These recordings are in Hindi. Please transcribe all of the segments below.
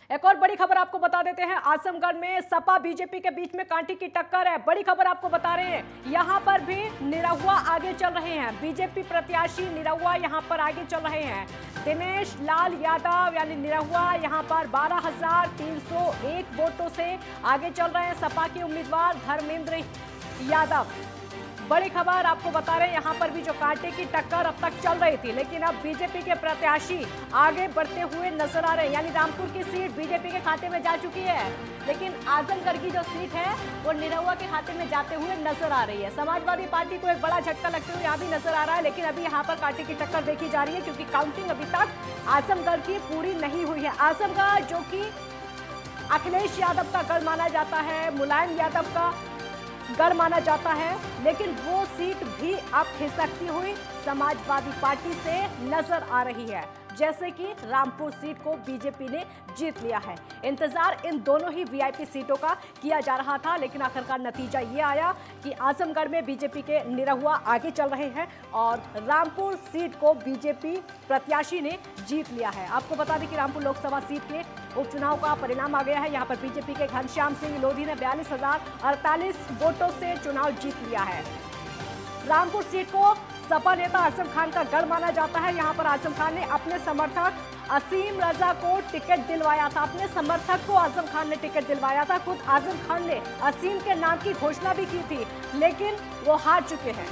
एक और बड़ी खबर आपको बता देते हैं, आजमगढ़ में सपा बीजेपी के बीच में कांटे की टक्कर है। बड़ी खबर आपको बता रहे हैं, यहां पर भी निरहुआ आगे चल रहे हैं। बीजेपी प्रत्याशी निरहुआ यहां पर आगे चल रहे हैं। दिनेश लाल यादव यानी निरहुआ यहां पर 12,301 वोटों से आगे चल रहे हैं। सपा के उम्मीदवार धर्मेंद्र यादव। बड़ी खबर आपको बता रहे हैं, यहां पर भी जो कांटे की टक्कर अब तक चल रही थी, लेकिन अब बीजेपी के प्रत्याशी आगे बढ़ते हुए नजर आ रहे हैं। यानी रामपुर की सीट बीजेपी के खाते में जा चुकी है, लेकिन आजमगढ़ की जो सीट है वो निरहुआ के खाते में जाते हुए नजर आ रही है। समाजवादी पार्टी को एक बड़ा झटका लगते हुए यहाँ भी नजर आ रहा है, लेकिन अभी यहाँ पर कांटे की टक्कर देखी जा रही है, क्योंकि काउंटिंग अभी तक आजमगढ़ की पूरी नहीं हुई है। आजमगढ़ जो कि अखिलेश यादव का गढ़ माना जाता है, मुलायम यादव का गढ़ माना जाता है, लेकिन वो सीट भी अब खिसकती हुई समाजवादी पार्टी से नजर आ रही है। जैसे कि रामपुर सीट को बीजेपी ने जीत लिया है। इंतजार इन दोनों ही वीआईपी सीटों का किया जा रहा था, लेकिन आखिरकार नतीजा ये आया कि आजमगढ़ में बीजेपी के निरहुआ आगे चल रहे हैं और रामपुर सीट को बीजेपी प्रत्याशी ने जीत लिया है। आपको बता दें कि रामपुर लोकसभा सीट के उपचुनाव का परिणाम आ गया है। यहाँ पर बीजेपी के घनश्याम सिंह लोधी ने 42,048 वोटों से चुनाव जीत लिया है। रामपुर सीट को सपा नेता आजम खान का गढ़ माना जाता है। यहाँ पर आजम खान ने अपने समर्थक असीम रजा को टिकट दिलवाया था। अपने समर्थक को आजम खान ने टिकट दिलवाया था। खुद आजम खान ने असीम के नाम की घोषणा भी की थी, लेकिन वो हार चुके हैं।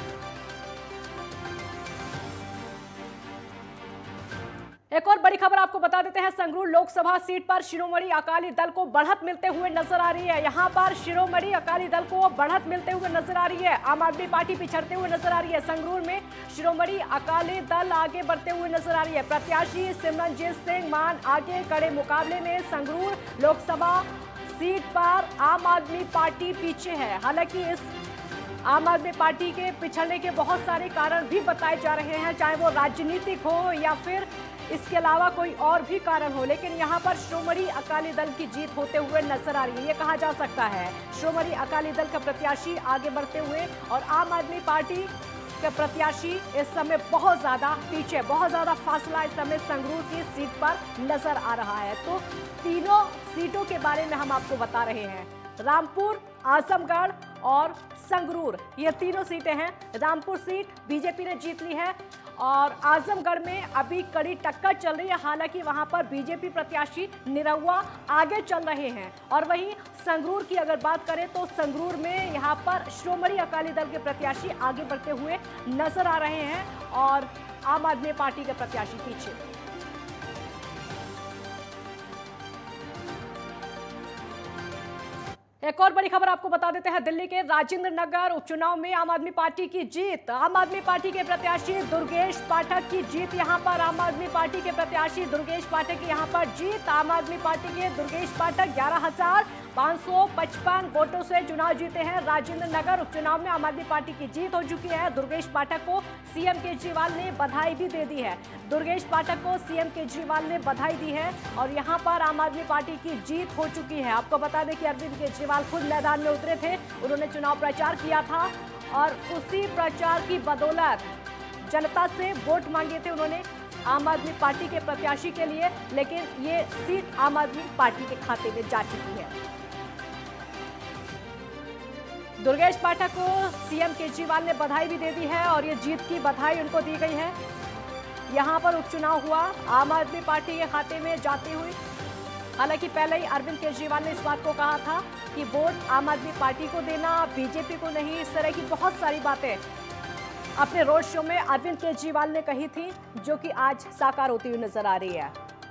एक और बड़ी खबर आपको बता देते हैं, संगरूर लोकसभा सीट पर शिरोमणि अकाली दल को बढ़त मिलते हुए नजर आ रही है। यहां पर शिरोमणि अकाली दल को बढ़त मिलते हुए नजर आ रही है। आम आदमी पार्टी पिछड़ते हुए नजर आ रही है। संगरूर में शिरोमणि अकाली दल आगे बढ़ते हुए नजर आ रही है। प्रत्याशी सिमरनजीत सिंह मान आगे कड़े मुकाबले में संगरूर लोकसभा सीट पर आम आदमी पार्टी पीछे है। हालांकि इस आम आदमी पार्टी के पिछड़ने के बहुत सारे कारण भी बताए जा रहे हैं, चाहे वो राजनीतिक हो या फिर इसके अलावा कोई और भी कारण हो, लेकिन यहाँ पर शिरोमणि अकाली दल की जीत होते हुए नजर आ रही है। ये कहा जा सकता है शिरोमणि अकाली दल का प्रत्याशी आगे बढ़ते हुए और आम आदमी पार्टी के प्रत्याशी इस समय बहुत ज्यादा पीछे, बहुत ज्यादा फासला इस समय संगरूर की सीट पर नजर आ रहा है। तो तीनों सीटों के बारे में हम आपको बता रहे हैं। रामपुर, आजमगढ़ और संगरूर, ये तीनों सीटें हैं। रामपुर सीट बीजेपी ने जीत ली है और आजमगढ़ में अभी कड़ी टक्कर चल रही है। हालांकि वहां पर बीजेपी प्रत्याशी निरहुआ आगे चल रहे हैं। और वहीं संगरूर की अगर बात करें तो संगरूर में यहां पर शिरोमणि अकाली दल के प्रत्याशी आगे बढ़ते हुए नजर आ रहे हैं और आम आदमी पार्टी के प्रत्याशी पीछे। एक और बड़ी खबर आपको बता देते हैं, दिल्ली के राजेंद्र नगर उपचुनाव में आम आदमी पार्टी की जीत। आम आदमी पार्टी के प्रत्याशी दुर्गेश पाठक की जीत। यहां पर आम आदमी पार्टी के प्रत्याशी दुर्गेश पाठक की यहां पर जीत। आम आदमी पार्टी के दुर्गेश पाठक 11,555 वोटों से चुनाव जीते हैं। राजेंद्र नगर उपचुनाव में आम आदमी पार्टी की जीत हो चुकी है। दुर्गेश पाठक को सीएम केजरीवाल ने बधाई भी दे दी है। दुर्गेश पाठक को सीएम केजरीवाल ने बधाई दी है और यहां पर आम आदमी पार्टी की जीत हो चुकी है। आपको बता दें कि अरविंद केजरीवाल खुद मैदान में उतरे थे, उन्होंने चुनाव प्रचार किया था और उसी प्रचार की बदौलत जनता से वोट मांगे थे उन्होंने आम आदमी पार्टी के प्रत्याशी के लिए, लेकिन ये सीट आम आदमी पार्टी के खाते में जा चुकी है। दुर्गेश पाठक को सीएम केजरीवाल ने बधाई भी दे दी है और ये जीत की बधाई उनको दी गई है। यहां पर उपचुनाव हुआ आम आदमी पार्टी के खाते में जाती हुई। हालांकि पहले ही अरविंद केजरीवाल ने इस बात को कहा था कि वोट आम आदमी पार्टी को देना, बीजेपी को नहीं। इस तरह की बहुत सारी बातें अपने रोड शो में अरविंद केजरीवाल ने कही थी, जो कि आज साकार होती हुई नजर आ रही है।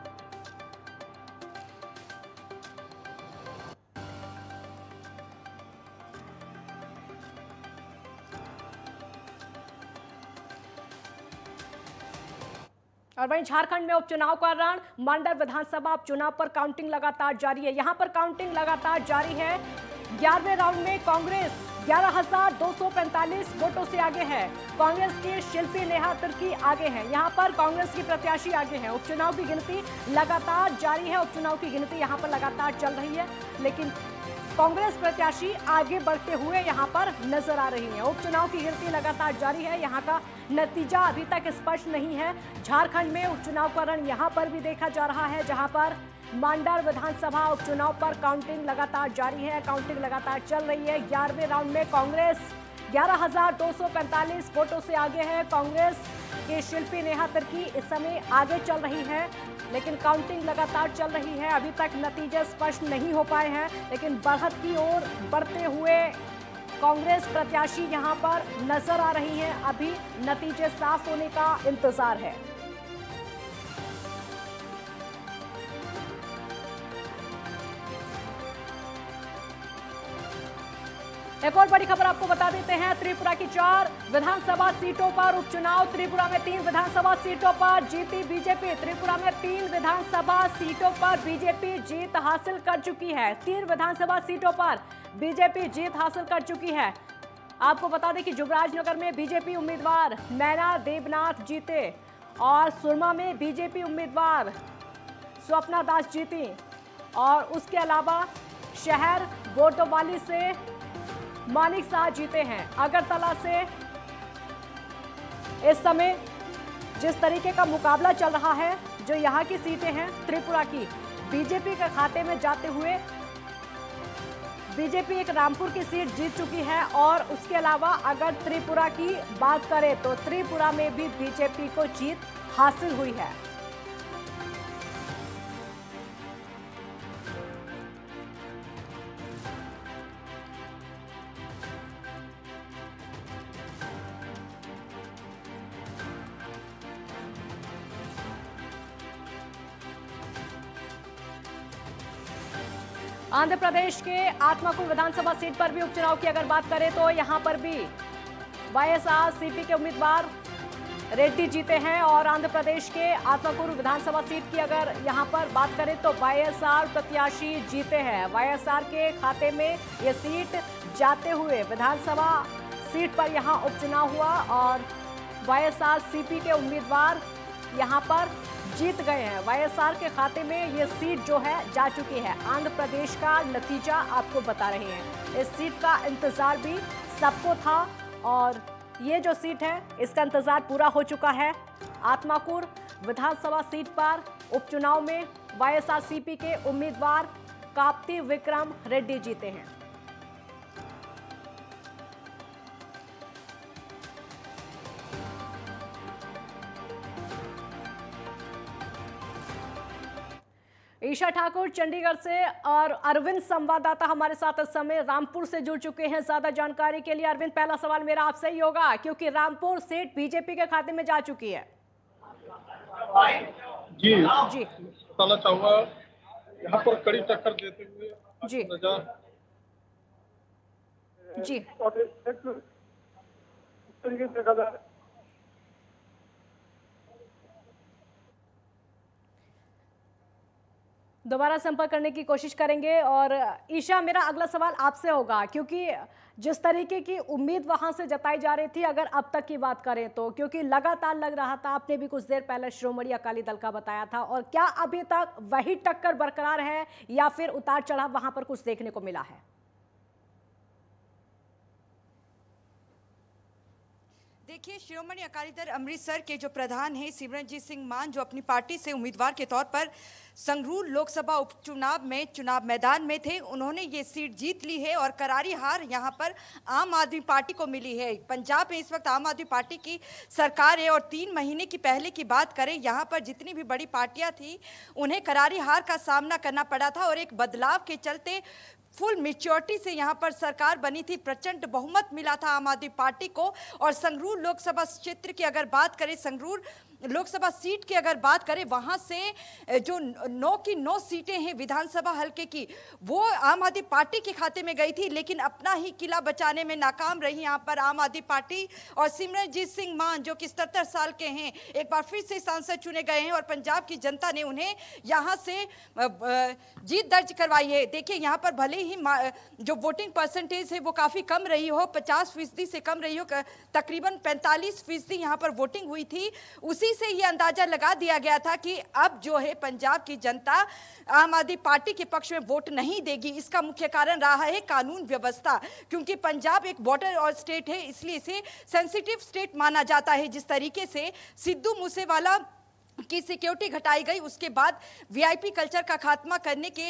और वहीं झारखंड में उपचुनाव का रण, मंडल विधानसभा उपचुनाव पर काउंटिंग लगातार जारी है। यहां पर काउंटिंग लगातार जारी है। 11वें राउंड में कांग्रेस 11,245 वोटों से आगे है। कांग्रेस की शिल्पी नेहा तिर्की आगे हैं। यहां पर कांग्रेस की प्रत्याशी आगे हैं। उपचुनाव की गिनती लगातार जारी है। उपचुनाव की गिनती यहां पर लगातार चल रही है, लेकिन कांग्रेस प्रत्याशी आगे बढ़ते हुए यहां पर नजर आ रही हैं। उपचुनाव की गिनती लगातार जारी है। यहां का नतीजा अभी तक स्पष्ट नहीं है। झारखंड में उपचुनाव का रण यहां पर भी देखा जा रहा है, जहां पर मांडर विधानसभा उपचुनाव पर काउंटिंग लगातार जारी है, काउंटिंग लगातार चल रही है। 11वें राउंड में कांग्रेस 11,245 वोटों से आगे है। कांग्रेस की शिल्पी नेहा तिर्की इस समय आगे चल रही है, लेकिन काउंटिंग लगातार चल रही है। अभी तक नतीजे स्पष्ट नहीं हो पाए हैं, लेकिन बढ़त की ओर बढ़ते हुए कांग्रेस प्रत्याशी यहां पर नजर आ रही हैं। अभी नतीजे साफ होने का इंतजार है। एक और बड़ी खबर आपको बता देते हैं, त्रिपुरा की 4 विधानसभा सीटों पर उपचुनाव। त्रिपुरा में 3 विधानसभा सीटों पर जीती बीजेपी। त्रिपुरा में 3 विधानसभा सीटों पर बीजेपी जीत हासिल कर चुकी है। 3 विधानसभा सीटों पर बीजेपी जीत हासिल कर चुकी है। आपको बता दें कि जुबराजनगर में बीजेपी उम्मीदवार मैना देवनाथ जीते और सुरमा में बीजेपी उम्मीदवार स्वप्ना दास जीती, और उसके अलावा शहर बोटोवाली से मानिक शाह जीते हैं। अगरतला से इस समय जिस तरीके का मुकाबला चल रहा है, जो यहाँ की सीटें हैं त्रिपुरा की, बीजेपी के खाते में जाते हुए बीजेपी एक रामपुर की सीट जीत चुकी है। और उसके अलावा अगर त्रिपुरा की बात करें तो त्रिपुरा में भी बीजेपी को जीत हासिल हुई है। आंध्र प्रदेश के आत्माकुल विधानसभा सीट पर भी उपचुनाव की अगर बात करें तो यहां पर भी वाईएसआरसीपी के उम्मीदवार रेड्डी जीते हैं। और आंध्र प्रदेश के आत्माकुल विधानसभा सीट की अगर यहां पर बात करें तो वाईएसआर प्रत्याशी जीते हैं। वाईएसआर के खाते में ये सीट जाते हुए विधानसभा सीट पर यहां उपचुनाव हुआ और वाईएसआरसीपी के उम्मीदवार यहां पर जीत गए हैं। वाईएसआर के खाते में ये सीट जो है जा चुकी है। आंध्र प्रदेश का नतीजा आपको बता रहे हैं। इस सीट का इंतजार भी सबको था और ये जो सीट है इसका इंतजार पूरा हो चुका है। आत्माकुर विधानसभा सीट पर उपचुनाव में वाईएसआरसीपी के उम्मीदवार काप्ती विक्रम रेड्डी जीते हैं। ईशा ठाकुर चंडीगढ़ से और अरविंद संवाददाता हमारे साथ इस समय रामपुर से जुड़ चुके हैं ज्यादा जानकारी के लिए। अरविंद, पहला सवाल मेरा आपसे ही होगा क्योंकि रामपुर सीट बीजेपी के खाते में जा चुकी है। जी बताना चाहूंगा, यहाँ पर कड़ी टक्कर देते हुए जी दोबारा संपर्क करने की कोशिश करेंगे। और ईशा, मेरा अगला सवाल आपसे होगा क्योंकि जिस तरीके की उम्मीद वहां से जताई जा रही थी, अगर अब तक की बात करें तो, क्योंकि लगातार लग रहा था, आपने भी कुछ देर पहले श्रोमणी अकाली दल का बताया था, और क्या अभी तक वही टक्कर बरकरार है या फिर उतार चढ़ाव वहां पर कुछ देखने को मिला है? देखिए, शिरोमणि अकाली दल अमृतसर के जो प्रधान हैं सिमरनजीत सिंह मान, जो अपनी पार्टी से उम्मीदवार के तौर पर संगरूर लोकसभा उपचुनाव में चुनाव मैदान में थे, उन्होंने ये सीट जीत ली है और करारी हार यहां पर आम आदमी पार्टी को मिली है। पंजाब में इस वक्त आम आदमी पार्टी की सरकार है और 3 महीने की पहले की बात करें, यहां पर जितनी भी बड़ी पार्टियां थी उन्हें करारी हार का सामना करना पड़ा था और एक बदलाव के चलते फुल मेच्योरिटी से यहाँ पर सरकार बनी थी, प्रचंड बहुमत मिला था आम आदमी पार्टी को। और संगरूर लोकसभा क्षेत्र की अगर बात करें, संगरूर लोकसभा सीट की अगर बात करें, वहां से जो 9 की 9 सीटें हैं विधानसभा हलके की, वो आम आदमी पार्टी के खाते में गई थी, लेकिन अपना ही किला बचाने में नाकाम रही यहाँ पर आम आदमी पार्टी। और सिमरनजीत सिंह मान जो कि 77 साल के हैं, एक बार फिर से सांसद चुने गए हैं और पंजाब की जनता ने उन्हें यहाँ से जीत दर्ज करवाई है। देखिए, यहाँ पर भले ही जो वोटिंग परसेंटेज है वो काफ़ी कम रही हो, 50% से कम रही हो, तकरीबन 45% यहाँ पर वोटिंग हुई थी, उसी से ये अंदाजा लगा दिया गया था कि अब जो है पंजाब की जनता आम आदमी पार्टी के पक्ष में वोट नहीं देगी। इसका मुख्य कारण रहा है कानून व्यवस्था, क्योंकि पंजाब एक बॉर्डर और स्टेट है, इसलिए इसे सेंसिटिव स्टेट माना जाता है। जिस तरीके से सिद्धू मूसेवाला की सिक्योरिटी घटाई गई, उसके बाद वीआईपी कल्चर का खात्मा करने के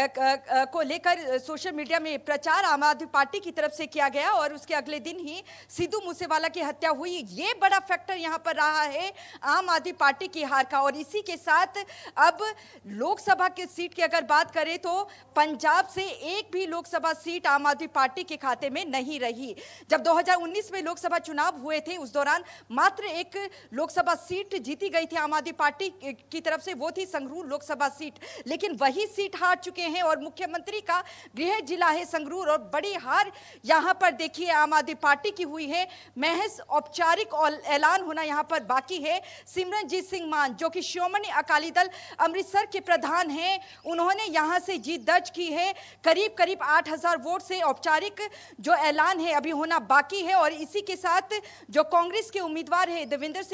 को लेकर सोशल मीडिया में प्रचार आम आदमी पार्टी की तरफ से किया गया और उसके अगले दिन ही सिद्धू मूसेवाला की हत्या हुई। ये बड़ा फैक्टर यहां पर रहा है आम आदमी पार्टी की हार का। और इसी के साथ अब लोकसभा की सीट की अगर बात करें तो पंजाब से एक भी लोकसभा सीट आम आदमी पार्टी के खाते में नहीं रही। जब 2019 में लोकसभा चुनाव हुए थे उस दौरान मात्र एक लोकसभा सीट जीती गई थी आम आदमी पार्टी की तरफ से, वो थी संगरूर लोकसभा सीट। लेकिन वही सीट हार चुके हैं और मुख्यमंत्री का गृह जिला है संगरूर और बड़ी हार यहां पर देखिए आम आदमी पार्टी की हुई है। महज औपचारिक ऐलान होना यहां पर बाकी है। सिमरनजीत सिंह मान जो कि श्रोमणी अकाली दल अमृतसर के प्रधान हैं, उन्होंने यहां से जीत दर्ज की है। करीब करीब 8000 वोट से औपचारिक जो ऐलान है अभी होना बाकी है। और इसी के साथ जो कांग्रेस के उम्मीदवार है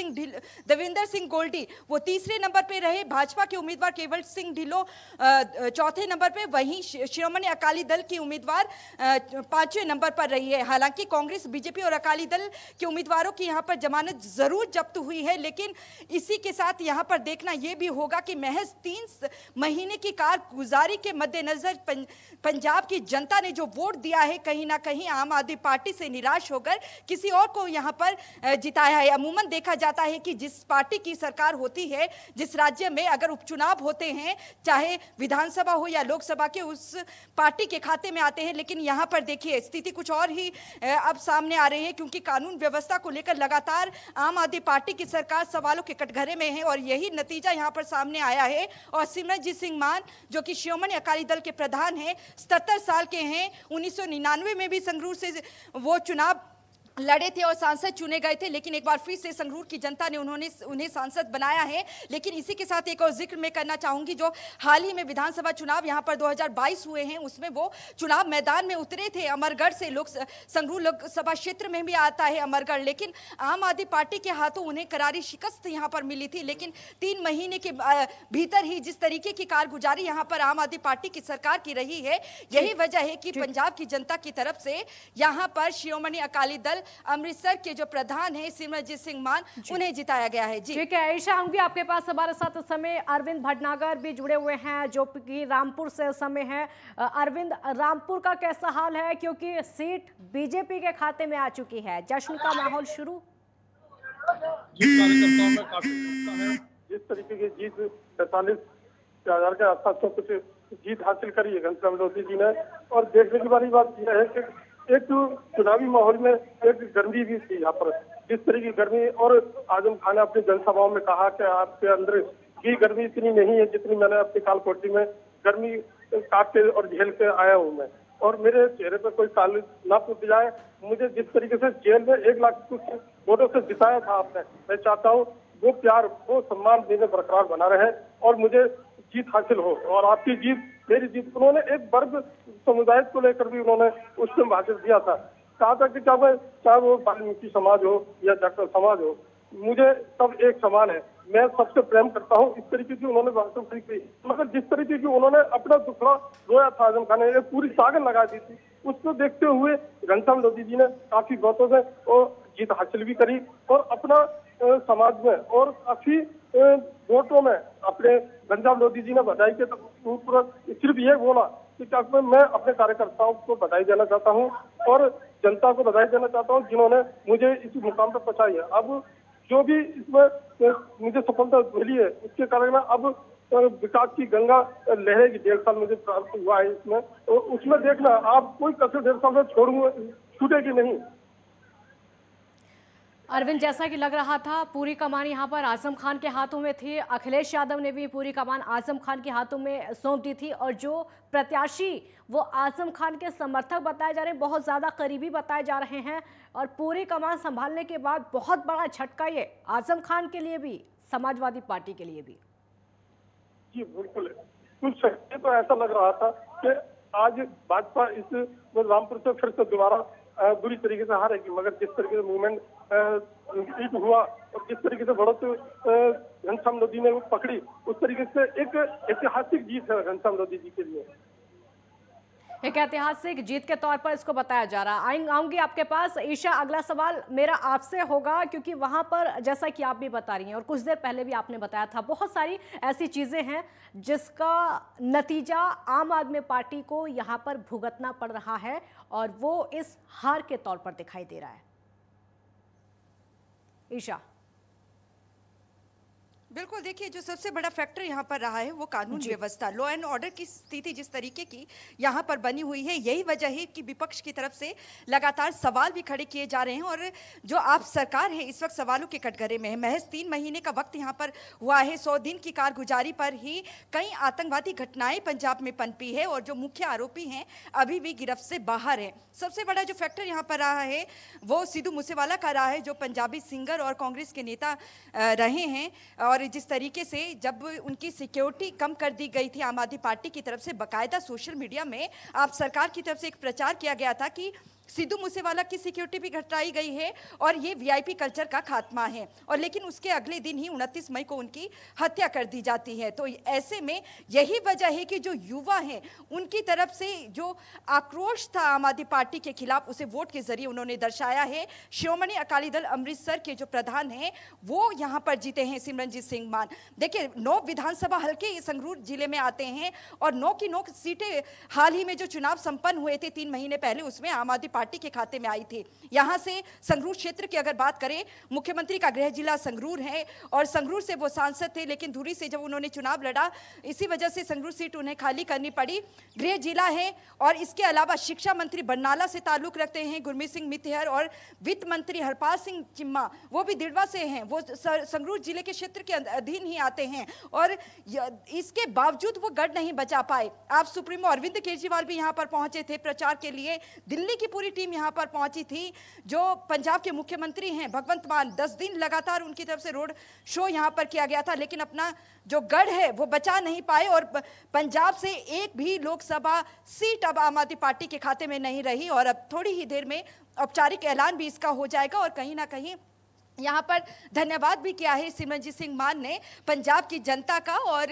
देवेंद्र सिंह गोल्डी, वो तीसरे नंबर पे रहे। भाजपा के उम्मीदवार केवल सिंह ढिल्लों चौथे नंबर पे, वहीं श्रोमणी अकाली दल की उम्मीदवार पांचवें नंबर पर रही है। हालांकि कांग्रेस, बीजेपी और अकाली दल के उम्मीदवारों की यहां पर जमानत जरूर जब्त हुई है, लेकिन इसी के साथ यहां पर देखना यह भी होगा कि महज 3 महीने की कारगुजारी के मद्देनजर पंजाब की जनता ने जो वोट दिया है, कहीं ना कहीं आम आदमी पार्टी से निराश होकर किसी और को यहां पर जिताया है। अमूमन देखा जाता है कि जिस पार्टी की सरकार होती है, जिस राज्य में अगर उपचुनाव होते हैं, चाहे विधानसभा हो या लोकसभा के, उस पार्टी के खाते में आते हैं। लेकिन यहां पर देखिए स्थिति कुछ और ही अब सामने आ रही है, क्योंकि कानून व्यवस्था को लेकर लगातार आम आदमी पार्टी की सरकार सवालों के कटघरे में है और यही नतीजा यहां पर सामने आया है। और सिमरनजीत सिंह मान जो कि श्रोमणी अकाली दल के प्रधान हैं, 77 साल के हैं, 1999 में भी संगरूर से वो चुनाव लड़े थे और सांसद चुने गए थे, लेकिन एक बार फिर से संगरूर की जनता ने उन्हें सांसद बनाया है। लेकिन इसी के साथ एक और जिक्र मैं करना चाहूंगी, जो हाल ही में विधानसभा चुनाव यहां पर 2022 हुए हैं, उसमें वो चुनाव मैदान में उतरे थे। अमरगढ़ से संगरूर लोकसभा क्षेत्र में भी आता है अमरगढ़, लेकिन आम आदमी पार्टी के हाथों उन्हें करारी शिकस्त यहां पर मिली थी। लेकिन 3 महीने के भीतर ही जिस तरीके की कारगुजारी यहां पर आम आदमी पार्टी की सरकार की रही है, यही वजह है कि पंजाब की जनता की तरफ से यहां पर श्रोमणी अकाली दल अमृतसर के जो प्रधान हैं सिमरनजीत सिंह मान, उन्हें जिताया गया है। जी ठीक है ईशा, आऊंगी आपके पास। हमारे साथ इस समय अरविंद भटनागर भी जुड़े हुए हैं जो कि रामपुर से इस समय है। अरविंद, रामपुर का कैसा हाल है, क्योंकि सीट बीजेपी के खाते में आ चुकी है, जश्न का माहौल शुरू? कार्यकर्ताओं में काफी उत्साह है। जिस तरीके की जीत 43,000 के आसपास तो कुछ जीत हासिल करी है घनश्याम लोधी जी ने। और देखने की वाली बात यह है कि एक चुनावी माहौल में एक गर्मी भी थी यहाँ पर, जिस तरह की गर्मी। और आजम खान ने अपनी जनसभाओं में कहा कि आपके अंदर की गर्मी इतनी नहीं है जितनी मैंने अपनी कालकोठी में गर्मी काट के और झेल के आया हूँ मैं, और मेरे चेहरे पर कोई काल ना फूट जाए। मुझे जिस तरीके से जेल में 1 लाख कुछ वोटों से जिताया था आपने, मैं चाहता हूँ वो प्यार, वो सम्मान देने बरकरार बना रहे और मुझे जीत हासिल हो। और आपकी जीत मेरी जीत। उन्होंने एक वर्ग समुदाय को लेकर भी उन्होंने उसमें भाषण दिया था, कहा था कि चाहे वो वाल्मीकि समाज हो या जाटव समाज हो, मुझे सब एक समान है, मैं सबसे प्रेम करता हूँ। इस तरीके की उन्होंने भाषण की। मगर जिस तरीके की उन्होंने अपना दुखड़ा रोया था आजम खान ने, पूरी सागन लगा दी थी, उसको देखते हुए घनश्याम लोधी जी ने काफी वोटों से जीत हासिल भी करी और अपना समाज में और काफी वोटों में अपने घनश्याम लोधी जी ने बधाई के ऊपर सिर्फ ये बोला कि मैं अपने कार्यकर्ताओं को बधाई देना चाहता हूं और जनता को बधाई देना चाहता हूं जिन्होंने मुझे इस मुकाम पर पहुंचाई है। अब जो भी इसमें मुझे सफलता मिली है उसके कारण अब विकास की गंगा लहरेगी। 1.5 साल मुझे प्राप्त हुआ है इसमें, तो उसमें देखना आप कोई कसर 1.5 साल में छूटेगी नहीं। अरविंद, जैसा कि लग रहा था पूरी कमान यहाँ पर आजम खान के हाथों में थी, अखिलेश यादव ने भी पूरी कमान आजम खान के हाथों में सौंप दी थी और जो प्रत्याशी वो आजम खान के समर्थक बताए जा रहे हैं, बहुत ज़्यादा करीबी बताए जा रहे हैं और पूरी कमान संभालने के बाद बहुत बड़ा झटका ये आजम खान के लिए भी, समाजवादी पार्टी के लिए भी। जी बिल्कुल, कुछ तो ऐसा लग रहा था कि आज भाजपा इस रामपुर से फिर से दोबारा बुरी तरीके से हारेगी, मगर जिस तरीके से मूवमेंट सीट हुआ और जिस तरीके से बढ़त घनश्याम लोधी ने पकड़ी, उस तरीके से एक ऐतिहासिक जीत है घनश्याम लोधी जी के लिए। एक ऐतिहासिक जीत के तौर पर इसको बताया जा रहा है। आऊंगी आपके पास ईशा, अगला सवाल मेरा आपसे होगा, क्योंकि वहां पर जैसा कि आप भी बता रही हैं और कुछ देर पहले भी आपने बताया था, बहुत सारी ऐसी चीजें हैं जिसका नतीजा आम आदमी पार्टी को यहां पर भुगतना पड़ रहा है और वो इस हार के तौर पर दिखाई दे रहा है। ईशा, बिल्कुल, देखिए जो सबसे बड़ा फैक्टर यहाँ पर रहा है वो कानून व्यवस्था, लॉ एंड ऑर्डर की स्थिति जिस तरीके की यहाँ पर बनी हुई है, यही वजह है कि विपक्ष की तरफ से लगातार सवाल भी खड़े किए जा रहे हैं। और जो आप सरकार है इस वक्त सवालों के कटघरे में है। महज 3 महीने का वक्त यहाँ पर हुआ है। 100 दिन की कारगुजारी पर ही कई आतंकवादी घटनाएं पंजाब में पनपी है और जो मुख्य आरोपी हैं अभी भी गिरफ्त से बाहर है। सबसे बड़ा जो फैक्टर यहाँ पर रहा है वो सिद्धू मूसेवाला का रहा है, जो पंजाबी सिंगर और कांग्रेस के नेता रहे हैं। और जिस तरीके से जब उनकी सिक्योरिटी कम कर दी गई थी आम आदमी पार्टी की तरफ से, बाकायदा सोशल मीडिया में आप सरकार की तरफ से एक प्रचार किया गया था कि सिद्धू मूसेवाला की सिक्योरिटी भी घटाई गई है और ये वीआईपी कल्चर का खात्मा है। और लेकिन उसके अगले दिन ही 29 मई को उनकी हत्या कर दी जाती है। तो ऐसे में यही वजह है कि जो युवा हैं उनकी तरफ से जो आक्रोश था आम आदमी पार्टी के खिलाफ, उसे वोट के जरिए उन्होंने दर्शाया है। श्रोमणी अकाली दल अमृतसर के जो प्रधान हैं वो यहाँ पर जीते हैं, सिमरनजीत सिंह मान। देखिए 9 विधानसभा हल्के संगरूर जिले में आते हैं और 9 की 9 सीटें हाल ही में जो चुनाव संपन्न हुए थे 3 महीने पहले, उसमें आम आदमी पार्टी के खाते में आई थी। यहां से संगरूर क्षेत्र की अगर बात करें, मुख्यमंत्री का गृह जिला संगरूर है और संगरूर से वो सांसद थे, लेकिन धुरी से जब उन्होंने चुनाव लड़ा इसी वजह से संगरूर सीट उन्हें खाली करनी पड़ी। गृह जिला है और इसके अलावा शिक्षा मंत्री बरनाला से ताल्लुक रखते हैं गुरमीत सिंह मिथिहर, और वित्त मंत्री हरपाल सिंह चिम्मा वो भी दिड़वा से हैं, वो संगरूर जिले के क्षेत्र के अधीन ही आते हैं। और इसके बावजूद वो गढ़ नहीं बचा पाए। आप सुप्रीमो अरविंद केजरीवाल भी यहाँ पर पहुंचे थे प्रचार के लिए, दिल्ली की पूरी टीम यहां पर पहुंची थी। जो पंजाब के मुख्यमंत्री हैं भगवंत मान, 10 दिन लगातार उनकी तरफ से रोड शो यहां पर किया गया था, लेकिन अपना जो गढ़ है वो बचा नहीं पाए और पंजाब से एक भी लोकसभा सीट अब आम आदमी पार्टी के खाते में नहीं रही। और अब थोड़ी ही देर में औपचारिक ऐलान भी इसका हो जाएगा। और कहीं ना कहीं यहाँ पर धन्यवाद भी किया है सिमरनजीत सिंह मान ने पंजाब की जनता का। और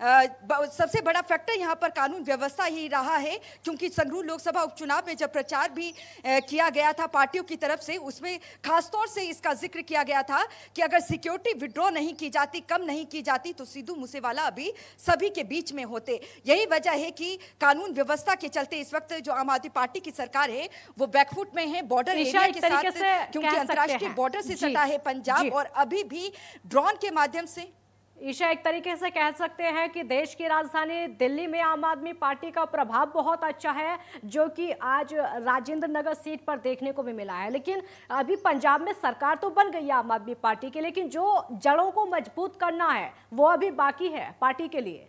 सबसे बड़ा फैक्टर यहाँ पर कानून व्यवस्था ही रहा है, क्योंकि संगरूर लोकसभा उपचुनाव में जब प्रचार भी किया गया था पार्टियों की तरफ से, उसमें खासतौर से इसका जिक्र किया गया था कि अगर सिक्योरिटी विड्रॉ नहीं की जाती, कम नहीं की जाती, तो सिद्धू मूसेवाला अभी सभी के बीच में होते। यही वजह है कि कानून व्यवस्था के चलते इस वक्त जो आम आदमी पार्टी की सरकार है वो बैकफुट में है बॉर्डर एरिया के साथ, क्योंकि अंतर्राष्ट्रीय बॉर्डर से सटा है पंजाब और अभी भी ड्रोन के माध्यम से। ईशा, एक तरीके से कह सकते हैं कि देश की राजधानी दिल्ली में आम आदमी पार्टी का प्रभाव बहुत अच्छा है, जो कि आज राजेंद्र नगर सीट पर देखने को भी मिला है। लेकिन अभी पंजाब में सरकार तो बन गई है आम आदमी पार्टी की, लेकिन जो जड़ों को मजबूत करना है वो अभी बाकी है पार्टी के लिए।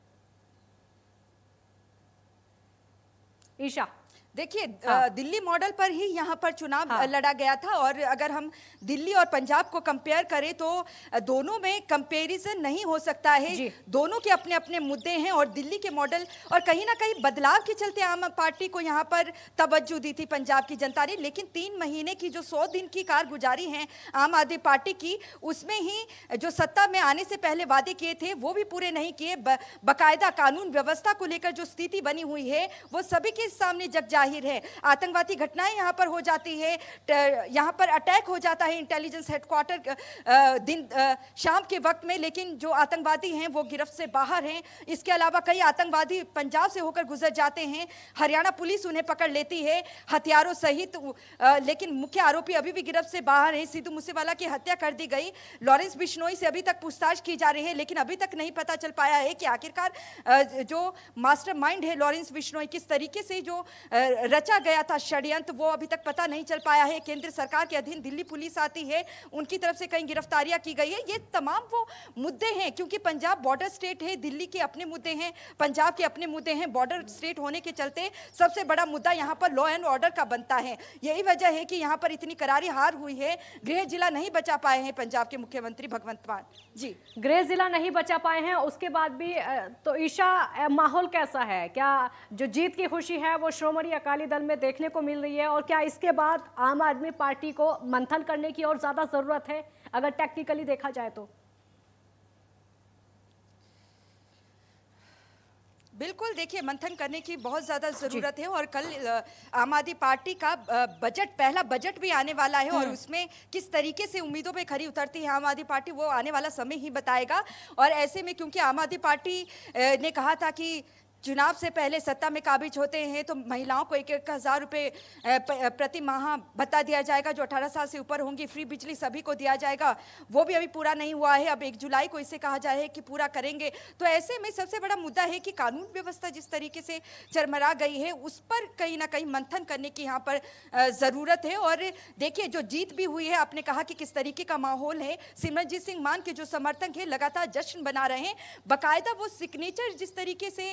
ईशा, देखिए दिल्ली मॉडल पर ही यहाँ पर चुनाव लड़ा गया था। और अगर हम दिल्ली और पंजाब को कंपेयर करें तो दोनों में कंपैरिजन नहीं हो सकता है। दोनों के अपने अपने मुद्दे हैं और दिल्ली के मॉडल और कहीं ना कहीं बदलाव के चलते आम पार्टी को यहाँ पर तवज्जो दी थी पंजाब की जनता ने। लेकिन 3 महीने की जो 100 दिन की कारगुजारी है आम आदमी पार्टी की, उसमें ही जो सत्ता में आने से पहले वादे किए थे वो भी पूरे नहीं किए। बाकायदा कानून व्यवस्था को लेकर जो स्थिति बनी हुई है वो सभी के सामने जग जाहिर है। आतंकवादी घटनाएं यहां पर हो जाती है, यहां पर अटैक हो जाता है इंटेलिजेंस हेडक्वार्टर दिन शाम के वक्त में, लेकिन जो आतंकवादी हैं वो गिरफ्त से बाहर हैं। इसके अलावा कई आतंकवादी पंजाब से होकर गुजर जाते हैं, हरियाणा पुलिस उन्हें पकड़ लेती है हथियारों सहित, लेकिन मुख्य आरोपी अभी भी गिरफ्त से बाहर है। सिद्धू मूसेवाला की हत्या कर दी गई। लॉरेंस बिश्नोई से अभी तक पूछताछ की जा रही है, लेकिन अभी तक नहीं पता चल पाया है कि आखिरकार जो मास्टरमाइंड है लॉरेंस बिश्नोई, किस तरीके से जो रचा गया था षड्यंत्र, वो अभी तक पता नहीं चल पाया है। केंद्र सरकार के अधीन दिल्ली पुलिस आती है, उनकी तरफ से कई गिरफ्तारियां की गई है। ये तमाम वो मुद्दे हैं, क्योंकि पंजाब बॉर्डर स्टेट है, दिल्ली के अपने मुद्दे हैं, पंजाब के अपने मुद्दे हैं। बॉर्डर स्टेट होने के चलते सबसे बड़ा मुद्दा यहाँ पर लॉ एंड ऑर्डर का बनता है। यही वजह है कि यहाँ पर इतनी करारी हार हुई है। गृह जिला नहीं बचा पाए हैं पंजाब के मुख्यमंत्री भगवंत मान जी, गृह जिला नहीं बचा पाए हैं। उसके बाद भी तो ईशा, माहौल कैसा है? क्या जो जीत की खुशी है वो श्रोमणी अकाली दल में देखने को मिल रही है, और क्या इसके बाद आम आदमी पार्टी को मंथन करने की और ज्यादा जरूरत है अगर टेक्निकली देखा जाए तो? बिल्कुल, देखिए मंथन करने की बहुत ज़्यादा ज़रूरत है और कल आम आदमी पार्टी का पहला बजट भी आने वाला है और उसमें किस तरीके से उम्मीदों पे खरी उतरती है आम आदमी पार्टी, वो आने वाला समय ही बताएगा। और ऐसे में क्योंकि आम आदमी पार्टी ने कहा था कि चुनाव से पहले सत्ता में काबिज होते हैं तो महिलाओं को 1,000 रुपये प्रति माह भत्ता दिया जाएगा, जो 18 साल से ऊपर होंगी, फ्री बिजली सभी को दिया जाएगा, वो भी अभी पूरा नहीं हुआ है। अब 1 जुलाई को इसे कहा जा रहा है कि पूरा करेंगे। तो ऐसे में सबसे बड़ा मुद्दा है कि कानून व्यवस्था जिस तरीके से चरमरा गई है उस पर कहीं ना कहीं मंथन करने की यहाँ पर ज़रूरत है। और देखिए जो जीत भी हुई है, आपने कहा कि किस तरीके का माहौल है, सिमरनजीत सिंह मान के जो समर्थक हैं लगातार जश्न बना रहे हैं। बाकायदा वो सिग्नेचर जिस तरीके से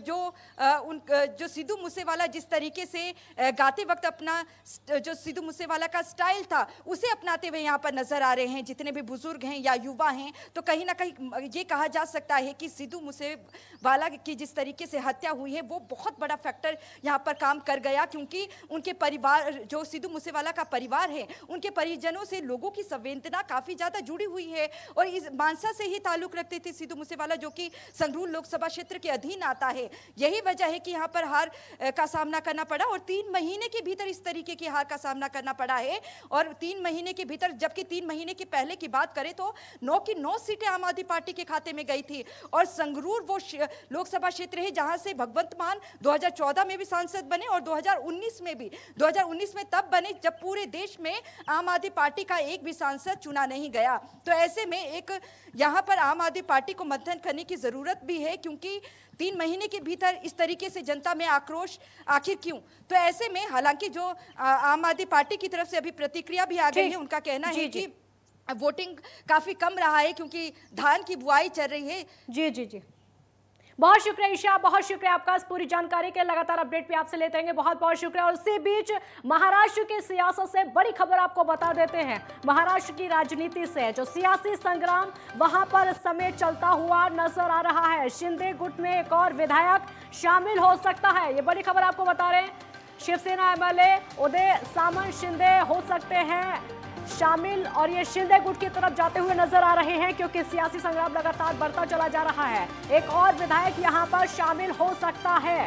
जो सिद्धू मूसेवाला जिस तरीके से गाते वक्त अपना जो सिद्धू मूसेवाला का स्टाइल था उसे अपनाते हुए यहाँ पर नजर आ रहे हैं, जितने भी बुजुर्ग हैं या युवा हैं, तो कहीं ना कहीं ये कहा जा सकता है कि सिद्धू मूसेवाला की जिस तरीके से हत्या हुई है वो बहुत बड़ा फैक्टर यहाँ पर काम कर गया, क्योंकि उनके परिवार, जो सिद्धू मूसेवाला का परिवार है, उनके परिजनों से लोगों की संवेदना काफी ज्यादा जुड़ी हुई है और इस मानसा से ही ताल्लुक रखते थे सिद्धू मूसेवाला, जो कि संगरूर लोकसभा क्षेत्र के अधीन आता है। यही वजह है कि यहाँ पर हार का सामना करना पड़ा और 3 महीने के भीतर इस तरीके की हार का सामना करना पड़ा है। और 3 महीने के भीतर, जबकि 3 महीने के पहले की बात करें तो 9 की 9 सीटें आम आदमी पार्टी के खाते में गई थी। और संगरूर वो लोकसभा क्षेत्र है जहां से भगवंत मान 2014 में भी सांसद बने और 2019 में भी। 2019 में तब बने जब पूरे देश में आम आदमी पार्टी का एक भी सांसद चुना नहीं गया। तो ऐसे में एक यहाँ पर आम आदमी पार्टी को मंथन करने की जरूरत भी है, क्योंकि 3 महीने के भीतर इस तरीके से जनता में आक्रोश आखिर क्यों। तो ऐसे में हालांकि जो आम आदमी पार्टी की तरफ से अभी प्रतिक्रिया भी आ गई है, उनका कहना है कि वोटिंग काफी कम रहा है क्योंकि धान की बुआई चल रही है। जी जी जी, बहुत शुक्रिया ईशा, बहुत शुक्रिया आपका इस पूरी जानकारी के। लगातार अपडेट भी आपसे लेते रहेंगे, बहुत बहुत शुक्रिया। और इसी बीच महाराष्ट्र की सियासत से बड़ी खबर आपको बता देते हैं। महाराष्ट्र की राजनीति से जो सियासी संग्राम वहां पर इस समय चलता हुआ नजर आ रहा है। शिंदे गुट में एक और विधायक शामिल हो सकता है, ये बड़ी खबर आपको बता रहे हैं। शिवसेना एमएलए उदय सामंत शिंदे हो सकते हैं शामिल और ये शिंदे गुट की तरफ जाते हुए नजर आ रहे हैं, क्योंकि सियासी संग्राम लगातार बढ़ता चला जा रहा है। एक और विधायक यहां पर शामिल हो सकता है,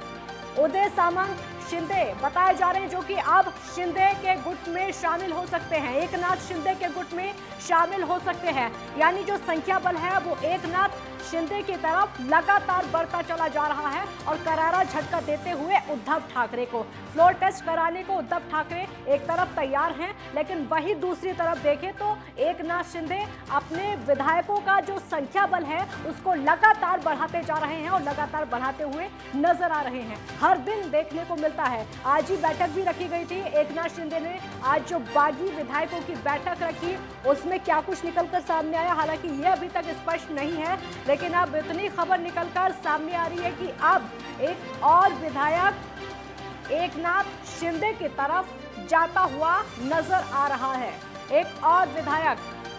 उदय सामंत शिंदे बताए जा रहे हैं, जो कि अब शिंदे के गुट में शामिल हो सकते हैं, एकनाथ शिंदे के गुट में शामिल हो सकते हैं। यानी जो संख्या बल है वो एकनाथ शिंदे की तरफ लगातार बढ़ता चला जा रहा है और करारा झटका देते हुए उद्धव ठाकरे को, फ्लोर टेस्ट कराने को उद्धव ठाकरे एक तरफ तैयार हैं, लेकिन वही दूसरी तरफ देखें तो एकनाथ शिंदे अपने विधायकों का जो संख्या बल है उसको लगातार बढ़ाते जा रहे हैं और लगातार बढ़ाते हुए नजर आ रहे हैं। हर दिन देखने को मिलता है। आज ही बैठक भी रखी गई थी, एकनाथ शिंदे ने आज जो बागी विधायकों की बैठक रखी उसमें क्या कुछ निकलकर सामने आया, हालांकि ये अभी तक स्पष्ट नहीं है, लेकिन अब इतनी खबर निकलकर सामने आ रही है कि अब एक और विधायक एकनाथ शिंदे की तरफ जाता हुआ नजर आ रहा है। एक और विधायक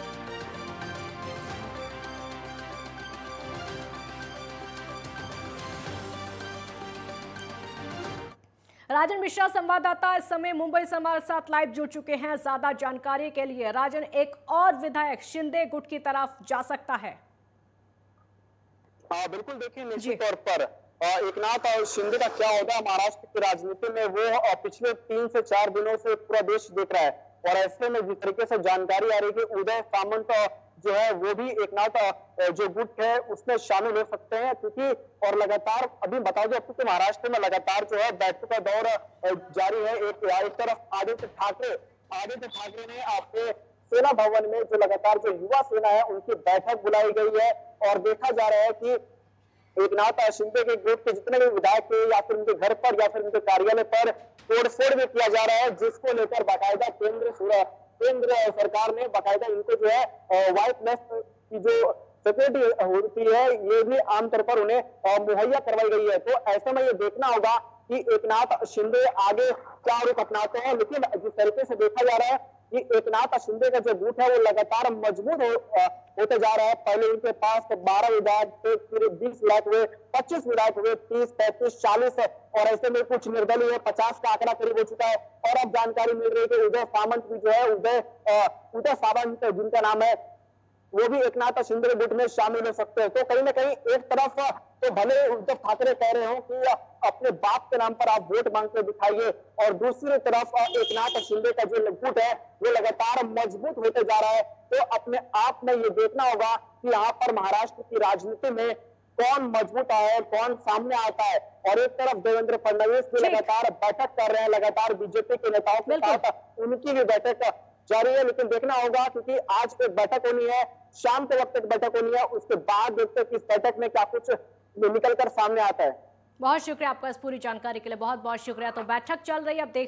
राजन मिश्रा संवाददाता इस समय मुंबई से हमारे साथ लाइव जुड़ चुके हैं ज्यादा जानकारी के लिए। राजन, एक और विधायक शिंदे गुट की तरफ जा सकता है? बिल्कुल, देखिए निश्चित तौर पर एकनाथ और शिंदे का क्या होगा महाराष्ट्र की राजनीति में, वो पिछले 3 से 4 दिनों से पूरा देश देख रहा है। और ऐसे में जिस तरीके से जानकारी आ रही है कि उदय सामंत जो है वो भी एकनाथ जो गुट है उसमें शामिल हो सकते हैं, क्योंकि और लगातार अभी बता दो आपको कि महाराष्ट्र में लगातार जो है बैठक का दौर जारी है। एक तरफ आदित्य ठाकरे ने आपके सेना भवन में जो लगातार जो युवा सेना है उनकी बैठक बुलाई गई है और देखा जा रहा है कि एकनाथ शिंदे के गुट के जितने भी विधायक थे या फिर उनके घर पर या फिर उनके कार्यालय पर तोड़फोड़ भी किया जा रहा है, जिसको लेकर बाकायदा केंद्र सरकार ने बाकायदा इनको जो है व्हाइट लिस्ट की जो सिक्योरिटी होती है ये भी आमतौर पर उन्हें मुहैया करवाई गई है। तो ऐसे में ये देखना होगा कि एकनाथ शिंदे आगे क्या रुख अपनाते हैं, लेकिन जिस तरीके से देखा जा रहा है कि एकनाथ शिंदे का जो गुट है वो लगातार मजबूत होते जा रहा है। पहले उनके पास 12 विधायक थे, फिर 20 विधायक हुए, 25 विधायक हुए, 30, 35, 40 है और ऐसे में कुछ निर्दलीय 50 का आंकड़ा करीब हो चुका है। और अब जानकारी मिल रही है कि उदय सामंत भी जो है उदय सामंत जिनका नाम है वो भी एकनाथ शिंदे के गुट में शामिल हो सकते हैं। तो कहीं ना कहीं एक तरफ तो भले उद्धव ठाकरे कह रहे हो कि अपने बाप के नाम पर आप वोट मांग के दिखाइए, और दूसरी तरफ एकनाथ शिंदे का जो गुट है वो लगातार मजबूत होते जा रहा है। तो अपने आप में ये देखना होगा कि यहाँ पर महाराष्ट्र की राजनीति में कौन मजबूत है, कौन सामने आता है। और एक तरफ देवेंद्र फडणवीस भी लगातार बैठक कर रहे हैं, लगातार बीजेपी के नेताओं के साथ उनकी भी बैठक जारी है। लेकिन देखना होगा क्योंकि आज एक बैठक होनी है, शाम के वक्त एक बैठक होनी है, उसके बाद देखते हैं कि इस बैठक में क्या कुछ निकल कर सामने आता है। बहुत शुक्रिया आपका इस पूरी जानकारी के लिए, बहुत बहुत शुक्रिया। तो बैठक चल रही है, अब देख